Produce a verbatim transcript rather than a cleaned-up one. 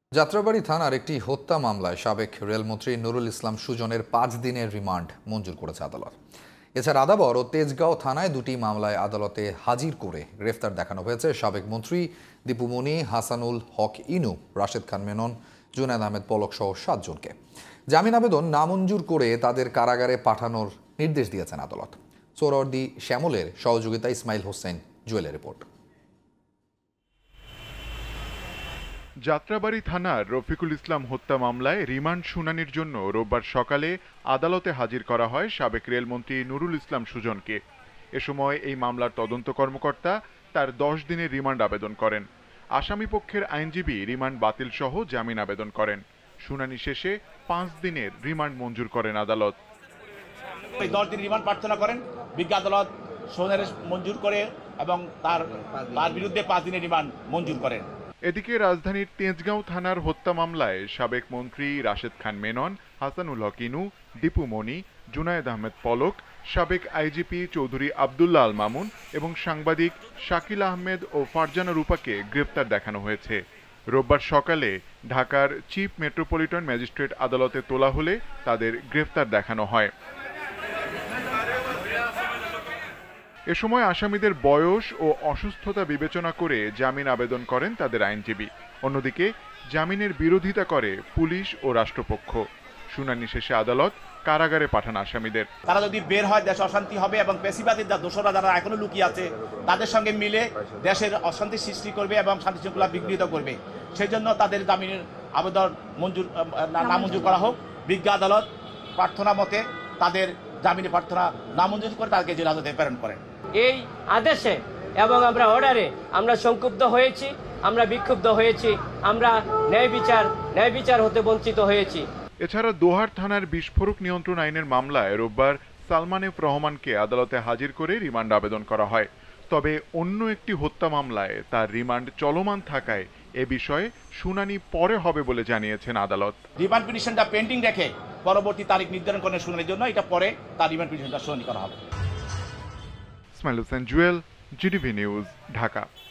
যাত্রাবাড়ী থানার একটি হত্যা মামলায় সাবেক রেলমন্ত্রী নুরুল ইসলাম সুজনের পাঁচ দিনের রিমান্ড মঞ্জুর করেছে আদালত। এছাড়া আদাবর ও তেজগাঁও থানায় দুটি মামলায় আদালতে হাজির করে গ্রেফতার দেখানো হয়েছে সাবেক মন্ত্রী দীপুমণি, হাসানুল হক ইনু, রাশেদ খান মেনন, জুনায়েদ আহমেদ পলক সহ সাতজনকে। জামিন আবেদন নামঞ্জুর করে তাদের কারাগারে পাঠানোর নির্দেশ দিয়েছেন আদালত। সোহরাওয়ার্দী শ্যামলের সহযোগিতা ইসমাইল হোসেন জুয়েলের রিপোর্ট। যাত্রাবাড়ী থানার রফিকুল ইসলাম হত্যা মামলায় রিমান্ড শুনানির জন্য রোববার সকালে আদালতে হাজির করা হয় সাবেক রেলমন্ত্রী নুরুল ইসলাম সুজনকে। এ সময় এই মামলার তদন্ত কর্মকর্তা তার দশ দিনের রিমান্ড আবেদন করেন। আসামি পক্ষের আইনজীবী রিমান্ড বাতিল সহ জামিন আবেদন করেন। শুনানি শেষে পাঁচ দিনের রিমান্ড মঞ্জুর করেন আদালত। দশ দিন রিমান্ড প্রার্থনা করেন, বিজ্ঞ আদালত শুনানি মঞ্জুর করে এবং তার তার বিরুদ্ধে পাঁচ দিনের রিমান্ড মঞ্জুর করেন। এদিকে রাজধানীর তেজগাঁও থানার হত্যা মামলায় সাবেক মন্ত্রী রাশেদ খান মেনন, হাসানুল হক ইনু, দীপুমণি, জুনায়েদ আহমেদ পলক, সাবেক আইজিপি চৌধুরী আবদুল্লাহ আল মামুন এবং সাংবাদিক শাকিল আহমেদ ও ফারজানা রূপাকে গ্রেপ্তার দেখানো হয়েছে। রোববার সকালে ঢাকার চিফ মেট্রোপলিটন ম্যাজিস্ট্রেট আদালতে তোলা হলে তাদের গ্রেপ্তার দেখানো হয়। এ সময় আসামিদের বয়স ও অসুস্থতা বিবেচনা করে জামিন আবেদন করেন তাদের আইনজীবী। অন্যদিকে জামিনের বিরোধিতা করে পুলিশ ও রাষ্ট্রপক্ষ। শুনানি শেষে আদালত কারাগারে পাঠান আসামিদের। তারা যদি বের হয় দেশে অশান্তি হবে এবং পেশিবাদের যা দোষরা যারা এখনো লুকিয়ে আছে তাদের সঙ্গে মিলে দেশের অশান্তি সৃষ্টি করবে এবং শান্তি শৃঙ্খলা বিঘ্নিত করবে। সেই জন্য তাদের জামিনের আবেদন মঞ্জুর নামঞ্জুর করা হোক। বিজ্ঞ আদালত প্রার্থনা মতে তাদের জামিনের প্রার্থনা নামঞ্জুর করে তাদেরকে জেল হাজতে প্রেরণ করেন। এই আদেশে এবং আমরা অর্ডারে আমরা সংক্ষুব্ধ হয়েছি, আমরা বিক্ষুব্ধ হয়েছি, আমরা ন্যায় বিচার ন্যায় বিচার হতে বঞ্চিত হয়েছি। এছাড়া দোহার থানার বিস্ফোরক নিয়ন্ত্রণ আইনের মামলায় রোববার সালমান এফ রহমানকে আদালতে হাজির করে রিমান্ড আবেদন করা হয়। তবে অন্য একটি হত্যা মামলায় তার রিমান্ড চলমান থাকায় এ বিষয়ে শুনানি পরে হবে বলে জানিয়েছেন আদালত। রিমান্ড পিটিশনটা পেন্ডিং রেখে পরবর্তী তারিখ নির্ধারণ করার শুনানির জন্য এটা পরে তার রিমান্ড পিটিশনটা শুনানি করা হবে। Ismail Hossain Jewel, GTV news, Dhaka.